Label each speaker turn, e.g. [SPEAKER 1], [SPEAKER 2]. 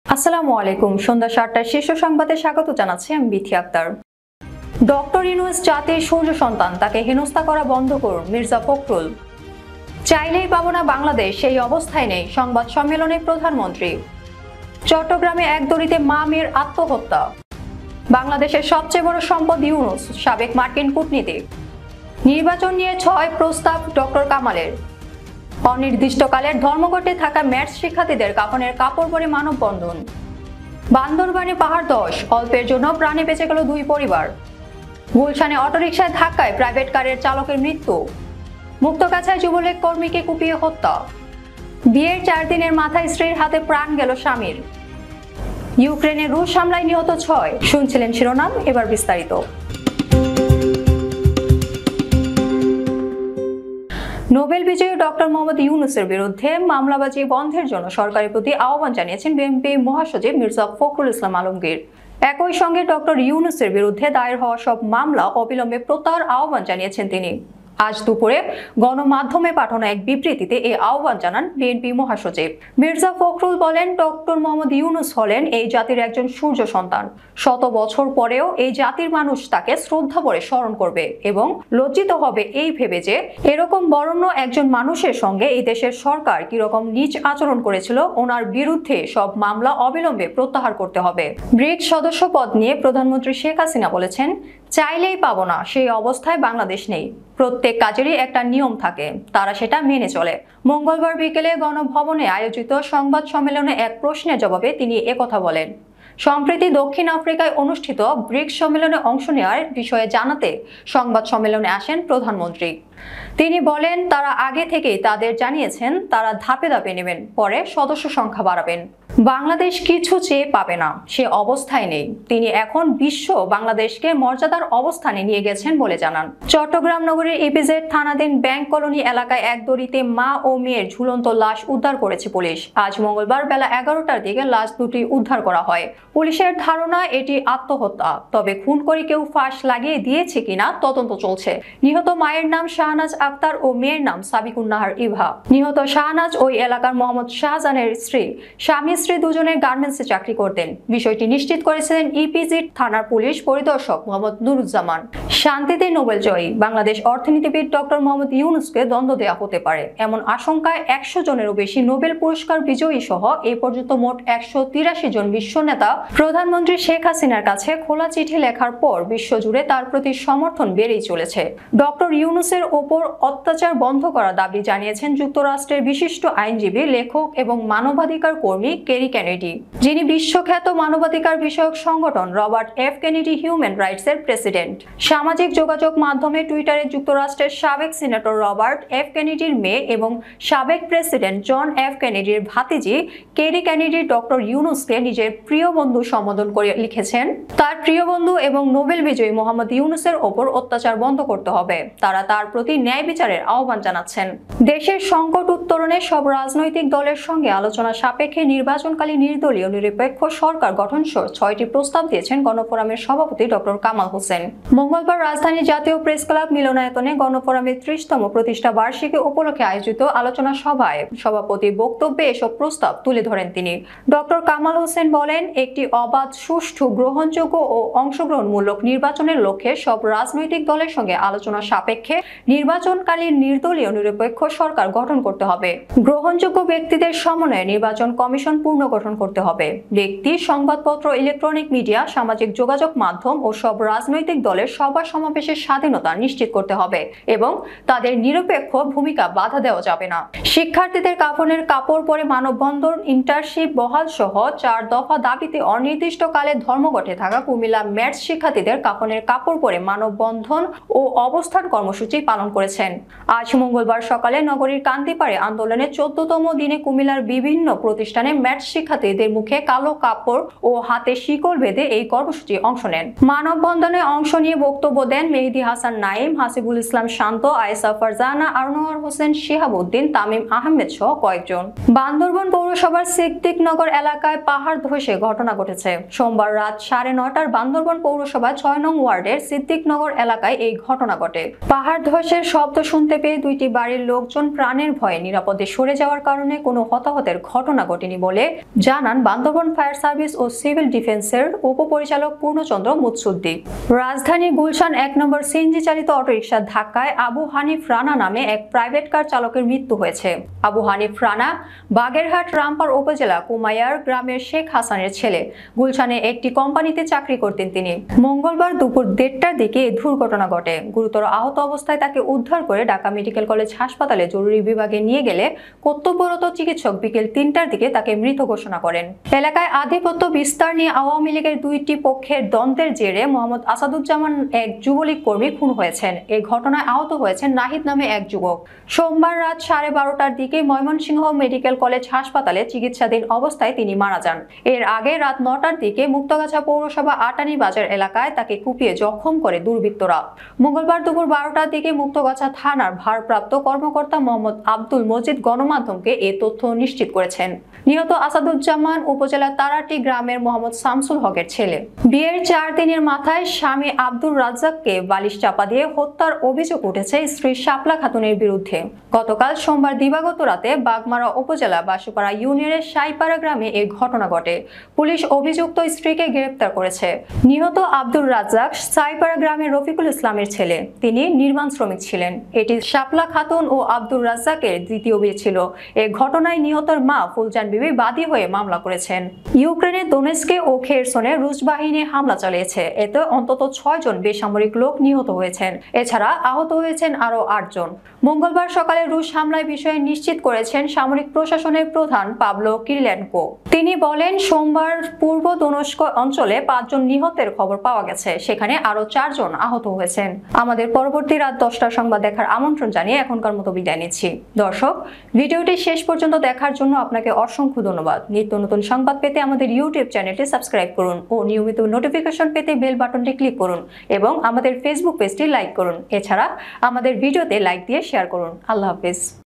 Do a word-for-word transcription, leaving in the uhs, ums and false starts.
[SPEAKER 1] আসসালামু আলাইকুম। সন্ধ্যা সাতটার শীর্ষ সংবাদে স্বাগত জানাচ্ছি আমি বিথি আক্তার। ডক্টর ইউনূস জাতির সূর্য সন্তান, তাকে হেনস্থা করা বন্ধ করুন মির্জা ফখরুল। চাইলেই পাবো না বাংলাদেশ, সেই অবস্থায় নেই, সংবাদ সম্মেলনে প্রধানমন্ত্রী। চট্টগ্রামে এক দড়িতে মা মেয়ের আত্মহত্যা। বাংলাদেশের সবচেয়ে বড় সম্পদ ইউনূস, সাবেক মার্কিন কূটনীতিক। নির্বাচন নিয়ে ছয় প্রস্তাব ডক্টর কামালের। অনির্দিষ্টকালের ধর্মঘটে থাকা ম্যাথস শিক্ষার্থীদের কাফনের কাপড় পরে মানববন্ধন। বান্দরবানে পাহাড় ধস, অল্পের জন্য প্রাণে বেঁচে গেল দুই পরিবার। গুলশানে অটোরিকশায় ধাক্কায় প্রাইভেট কারের চালকের মৃত্যু। মুক্তগাছায় যুবলীগ কর্মীকে কুপিয়ে হত্যা। বিয়ের চার দিনের মাথায় স্ত্রীর হাতে প্রাণ গেল স্বামীর। ইউক্রেনে রুশ হামলায় নিহত ছয়। শুনছিলেন শিরোনাম, এবার বিস্তারিত। নোবেল বিজয়ী ডক্টর মোহাম্মদ ইউনূসের বিরুদ্ধে মামলাবাজি বন্ধের জন্য সরকারের প্রতি আহ্বান জানিয়েছেন বিএনপি মহাসচিব মির্জা ফখরুল ইসলাম আলমগীর। একই সঙ্গে ডক্টর ইউনূসের বিরুদ্ধে দায়ের হওয়া সব মামলা অবিলম্বে প্রত্যাহার আহ্বান জানিয়েছেন তিনি। আজ দুপুরে গণমাধ্যমে পাঠানো এক বিবৃতিতে এই আহ্বান জানান বিএনপি মহাসচিব। মির্জা ফখরুল বলেন, ডক্টর মোহাম্মদ ইউনূস হলেন এই জাতির একজন সূর্য সন্তান। শত বছর পরেও এই জাতির মানুষ তাকে শ্রদ্ধা ভরে স্মরণ করবে এবং লজ্জিত হবে এই ভেবে যে এরকম বরেণ্য একজন মানুষের সঙ্গে এই দেশের সরকার কিরকম নীচ আচরণ করেছিল। ওনার বিরুদ্ধে সব মামলা অবিলম্বে প্রত্যাহার করতে হবে। ব্রিক্স সদস্য পদ নিয়ে প্রধানমন্ত্রী শেখ হাসিনা বলেছেন, চাইলেই পাবো না, সেই অবস্থায় বাংলাদেশ নেই। প্রত্যেক কাজেরই একটা নিয়ম থাকে, তারা সেটা মেনে চলে। মঙ্গলবার বিকেলে গণভবনে আয়োজিত সংবাদ সম্মেলনে এক প্রশ্নের জবাবে তিনি একথা বলেন। সম্প্রতি দক্ষিণ আফ্রিকায় অনুষ্ঠিত ব্রিক্স সম্মেলনে অংশ নেওয়ার বিষয়ে জানাতে সংবাদ সম্মেলনে আসেন প্রধানমন্ত্রী। তিনি বলেন, তারা আগে থেকেই তাদের জানিয়েছেন তারা ধাপে ধাপে নেবেন, পরে সদস্য সংখ্যা বাড়াবেন। বাংলাদেশ কিছু চেয়ে পাবে না, সে অবস্থায় নেই। তিনি এখন বিশ্ব বাংলাদেশকে মর্যাদার অবস্থানে নিয়ে গেছেন বলে জানান। চট্টগ্রাম নগরের ইপিজেড থানাধীন ব্যাংক কলোনি এলাকায় এক দড়িতে মা ও মেয়ের ঝুলন্ত লাশ উদ্ধার করেছে পুলিশ। আজ মঙ্গলবার বেলা এগারোটার দিকে লাশ দুটি উদ্ধার করা হয়। পুলিশের ধারণা এটি আত্মহত্যা, তবে খুন করে কেউ ফাঁস লাগিয়ে দিয়েছে কিনা তদন্ত চলছে। নিহত মায়ের নাম শাহনাজ আক্তার ও মেয়ের নাম সাবিকুন নাহার ইভা। নিহত শাহনাজ ওই এলাকার মোহাম্মদ শাহজাহানের স্ত্রী। স্বামী স্ত্রী দুজনে গার্মেন্টসে চাকরি করতেন। বিষয়টি নিশ্চিত করেছিলেন ইপিজেড থানার পুলিশ পরিদর্শক মোহাম্মদ নুরুজ্জামান। শান্তিতে নোবেল জয়ী বাংলাদেশ অর্থনীতিবিদ ডক্টর মোহাম্মদ ইউনূসকে দ্বন্দ্ব দেওয়া হতে পারে এমন আশঙ্কায় একশো জনেরও বেশি নোবেল পুরস্কার বিজয়ী সহ এ পর্যন্ত মোট একশো তিরাশি জন বিশ্ব নেতা প্রধানমন্ত্রী শেখ হাসিনার কাছে খোলা চিঠি লেখার পর বিশ্বজুড়ে তার প্রতি সমর্থন বেড়েই চলেছে। ডক্টর ইউনূসের ওপর অত্যাচার বন্ধ করার দাবি জানিয়েছেন যুক্তরাষ্ট্রের বিশিষ্ট আইনজীবী, লেখক এবং মানবাধিকার কর্মী কেরি কেনেডি, যিনি বিশ্বখ্যাত মানবাধিকার বিষয়ক সংগঠন Robert F Kennedy human rights এর প্রেসিডেন্ট। সামাজিক যোগাযোগ মাধ্যমে টুইটারে যুক্তরাষ্ট্রের সাবেক সিনেটর রবার্ট এফ কেনেডির মেয়ে এবং সাবেক প্রেসিডেন্ট জন এফ কেনেডির ভাতিজি কেরি কেনেডি ডক্টর ইউনূসকে নিজের প্রিয় বন্ধু সম্বোধন করে লিখেছেন, তার প্রিয় বন্ধু এবং নোবেল বিজয়ী মোহাম্মদ ইউনূসের ওপর অত্যাচার বন্ধ করতে হবে। তারা তার প্রতি ন্যায় বিচারের আহ্বান জানাচ্ছেন। দেশের সংকট উত্তরণে সব রাজনৈতিক দলের সঙ্গে আলোচনা সাপেক্ষে নির্বাচনকালী নির্দলীয় নিরপেক্ষ সরকার গঠন সহ ছয়টি প্রস্তাব দিয়েছেন গণফোরামের সভাপতি ডক্টর কামাল হোসেন। মঙ্গলবার রাজধানীর জাতীয় প্রেস ক্লাব মিলনায়তনে গণফোরামের ত্রিশতম প্রতিষ্ঠা বার্ষিকী উপলক্ষে আয়োজিত আলোচনা সভায় সভাপতির বক্তব্যে এসব প্রস্তাব তুলে ধরেন তিনি। ডক্টর কামাল হোসেন বলেন, একটি অবাধ, সুষ্ঠু, গ্রহণযোগ্য ও অংশগ্রহণমূলক নির্বাচনের লক্ষ্যে সব রাজনৈতিক দলের সঙ্গে আলোচনা সাপেক্ষে নির্বাচনকালীন নির্দলীয় নিরপেক্ষ সরকার গঠন করতে হবে। গ্রহণযোগ্য ব্যক্তিদের সমন্বয়ে নির্বাচন কমিশন পুনর্গঠন করতে হবে। ব্যক্তি, সংবাদপত্র, ইলেকট্রনিক মিডিয়া, সামাজিক যোগাযোগ মাধ্যম ও সব রাজনৈতিক দলের সভা সমাবেশের স্বাধীনতা নিশ্চিত করতে হবে এবং তাদের নিরপেক্ষ ভূমিকা বাধা দেওয়া যাবে না। শিক্ষার্থীদের কাফনের কাপড় পরে মানববন্ধন, ইন্টার্নশিপ বহাল সহ চার দফা দাবিতে অনির্দিষ্টকালে ধর্মঘটে থাকা কুমিল্লা ম্যাথস শিক্ষার্থীদের কাফনের কাপড় পরে মানববন্ধন ও অবস্থান কর্মসূচি পালন করেছেন। আজ মঙ্গলবার সকালে নগরীর কান্দিপাড়ে আন্দোলনের চোদ্দতম দিনে কুমিল্লার বিভিন্ন প্রতিষ্ঠানে ম্যাথস শিক্ষার্থীদের মুখে কালো কাপড় ও হাতে শিকল বেঁধে এই কর্মসূচি অংশ নেন। মানববন্ধনে অংশ নিয়ে বক্তব্য দেন মেহেদী হাসান নাইম, হাসিবুল ইসলাম শান্ত, আয়েশা ফারজানা, আনোয়ার হোসেন শিহাবুদ্দিন, তামিম আহমেদ সহ কয়েকজন। বান্দরবান পৌরসভার সিদ্দিকনগর এলাকায় পাহাড় ধসে ঘটনা ঘটেছে। সোমবার রাত সাড়ে নয়টার বান্দরবান পৌরসভা ছয় নং ওয়ার্ডের সিদ্দিকনগর এলাকায় এই ঘটনা ঘটে। পাহাড় ধস গোলাবর্ষের শব্দ শুনতে পেয়ে দুইটি বাড়ির লোকজন প্রাণের ভয়ে নিরাপদে সরে যাওয়ার কারণে কোনো হতাহতের ঘটনা ঘটেনি বলে জানান বান্দরবান ফায়ার সার্ভিস ও সিভিল ডিফেন্সের উপপরিচালক পূর্ণচন্দ্র মুৎসুদ্দি। রাজধানীর গুলশান এক নম্বর সিএনজি চালিত অটোরিকশার ধাক্কায় আবু হানিফ রানা নামে এক প্রাইভেট কার চালকের মৃত্যু হয়েছে। আবু হানিফ রানা বাগেরহাট রামপার উপজেলা কুমাইয়ার গ্রামের শেখ হাসানের ছেলে। গুলশানে একটি কোম্পানিতে চাকরি করতেন তিনি। মঙ্গলবার দুপুর দেড়টার দিকে এই দুর্ঘটনা ঘটে। গুরুতর আহত অবস্থায় তাকে উদ্ধার করে ঢাকা মেডিকেল কলেজ হাসপাতালে জরুরি বিভাগে নিয়ে গেলে কর্তব্যরত চিকিৎসক বিকেল তিনটার দিকে তাকে মৃত ঘোষণা করেন। এলাকায় আধিপত্য বিস্তার নিয়ে আওয়ামী লীগের দুইটি পক্ষের দ্বন্দ্বের জেরে মোহাম্মদ আসাদুজ্জামান এক যুবলীগ কর্মী খুন হয়েছেন। এই ঘটনায় আহত হয়েছেন নাহিদ নামে এক যুবক। সোমবার রাত সাড়ে বারোটার দিকে ময়মনসিংহ মেডিকেল কলেজ হাসপাতালে চিকিৎসাধীন অবস্থায় তিনি মারা যান। এর আগে রাত নটার দিকে মুক্তাগাছা পৌরসভা আটানি বাজার এলাকায় তাকে কুপিয়ে জখম করে দুর্বৃত্তরা। মঙ্গলবার দুপুর বারোটার দিকে মুক্তাগাছা থানার ভারপ্রাপ্ত কর্মকর্তা মোহাম্মদ আব্দুল মজিদ গণমাধ্যমকে এ তথ্য নিশ্চিত করেছেন। নিহত আসাদুজ্জামান উপজেলার তারাটি গ্রামের মোহাম্মদ শামসুল হকের ছেলে। বিয়ের চার দিনের মাথায় স্বামী আব্দুর রাজ্জাককে বালিশ চাপা দিয়ে হত্যার অভিযোগ উঠেছে স্ত্রী শাপলা খাতুনের বিরুদ্ধে। গতকাল সোমবার দিবাগত রাতে বাগমারা উপজেলা বাসুপাড়া ইউনিয়নের সাইপাড়া গ্রামে এই ঘটনা ঘটে। পুলিশ অভিযুক্ত স্ত্রীকে গ্রেপ্তার করেছে। নিহত আব্দুর রাজ্জাক সাইপাড়া গ্রামের রফিকুল ইসলামের ছেলে। তিনি নির্মাণ শ্রমিক ছিলেন। এটি শাপলা খাতুন ও আব্দুর রাজ্জাকের দ্বিতীয় বিয়ে ছিল। এই ঘটনায় নিহতের মা ফুলজান বিবি বাদী হয়ে মামলা করেছেন। ইউক্রেনের দোনেস্কে ও খেরসনে রুশ বাহিনী হামলা চালিয়েছে। এতে অন্তত ছয় জন বেসামরিক লোক নিহত হয়েছেন। এছাড়া আহত হয়েছেন আরো আট জন। মঙ্গলবার সকালে রুশ হামলার বিষয়ে নিশ্চিত করেছেন সামরিক প্রশাসনের প্রধান পাবলো কিরিলেনকো। তিনি বলেন, সোমবার পূর্ব দোনেস্ক অঞ্চলে পাঁচজন নিহতের খবর পাওয়া গেছে। সেখানে আরো চারজন আহত হয়েছেন। আমাদের পরবর্তী রাত দশটার সংবাদ দেখার আমন্ত্রণ জানিয়ে এখনকার মতো বিদায় নিচ্ছি। দর্শক, ভিডিওটি শেষ পর্যন্ত দেখার জন্য আপনাকে অসংখ্য ধন্যবাদ। নিত্য নতুন সংবাদ পেতে আমাদের ইউটিউব চ্যানেলটি সাবস্ক্রাইব করুন ও নিয়মিত নোটিফিকেশন পেতে বেল বাটনটি ক্লিক করুন এবং আমাদের ফেসবুক পেজটি লাইক করুন। এছাড়া আমাদের ভিডিওতে লাইক দিয়ে শেয়ার করুন। আল্লাহ হাফেজ।